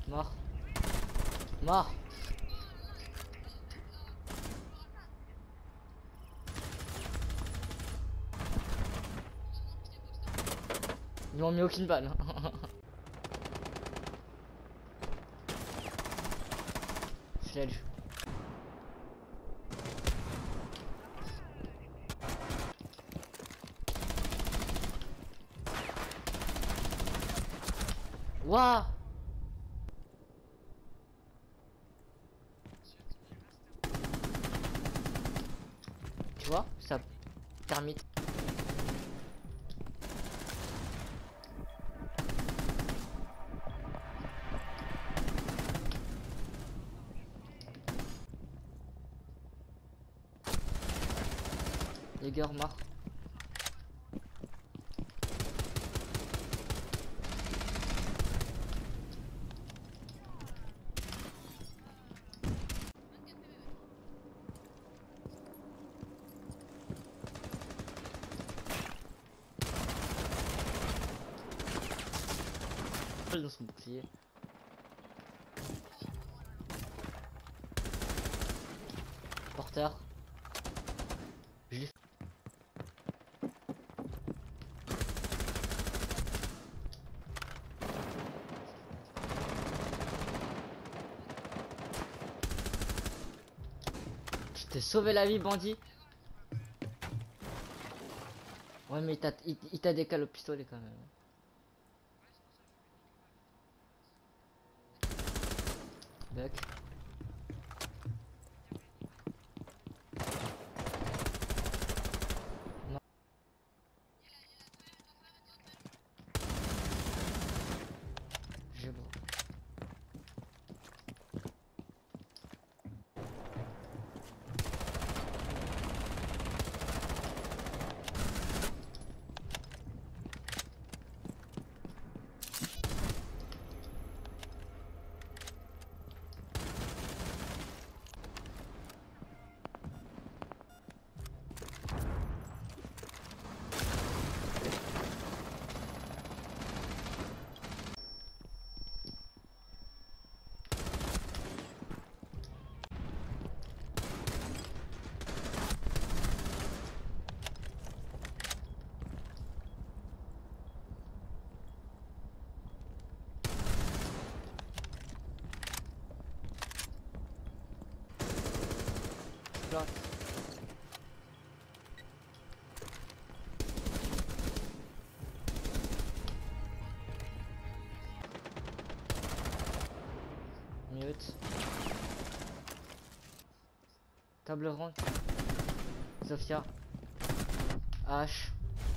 Mort. Mort. Ils m'ont mis aucune balle. Sledge. Waouh. Tu vois, ça termite. Les gars mort. Dans son bouclier. Porteur. Je l'ai. Je t'ai sauvé la vie, bandit. Ouais, mais il t'a décalé au pistolet quand même. Buck. Non. J'ai beau. Là. Mute. Table ronde. Sophia. H.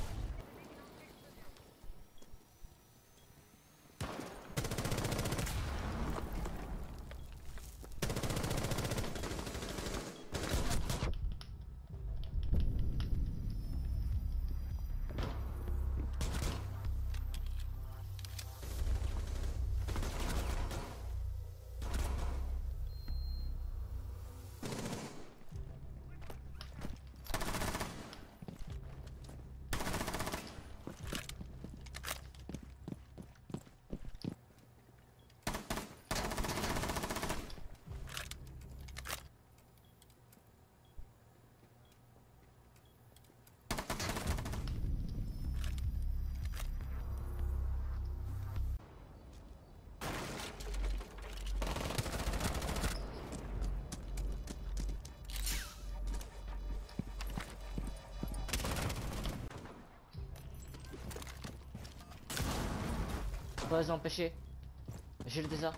Faut les empêcher. J'ai le désert.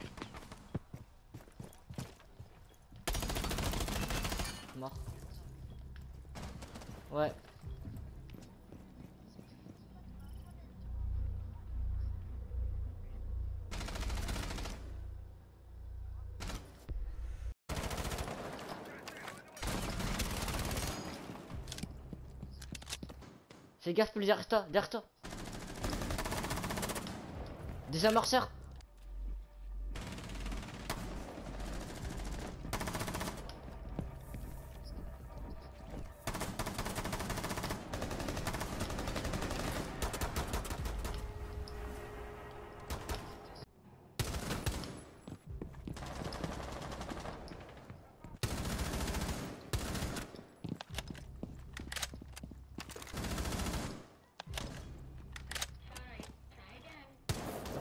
Mort. Ouais. Fais gaffe, plus derrière toi, derrière toi. Des amorceurs.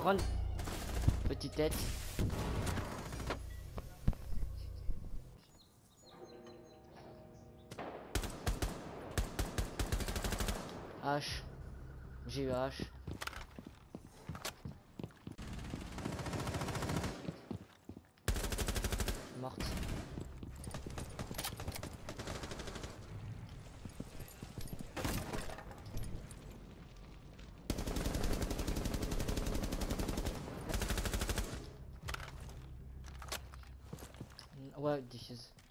grande petite tête. H. J'ai eu H. Morte. Ouais, diffuse.